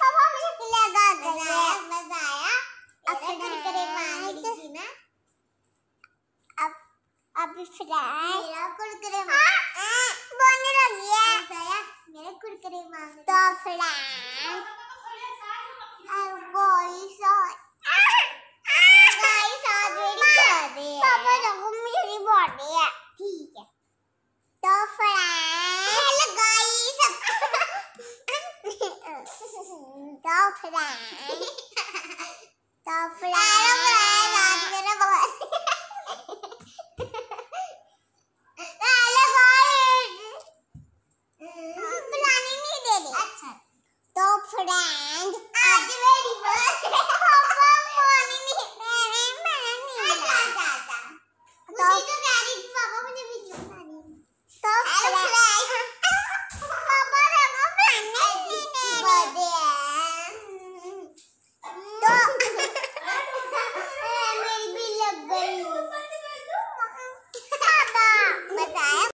पापा मुझे लगा मजा आया। अब कुरकुरे मांग रही थी ना, अब फ्राई मेरा कुरकुरे बोलने लगी है। मेरे कुरकुरे मांग तो फ्राई पापा देखो मेरी बॉडी है। ठीक है तो फ्राई हेलो गाइस तो फ्राई आज मेरा बहुत हेलो गाइस बुलाने नहीं दे रही। अच्छा तो फ्राई